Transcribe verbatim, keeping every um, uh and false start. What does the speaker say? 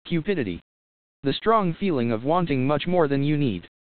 Cupidity. The strong feeling of wanting much more than you need.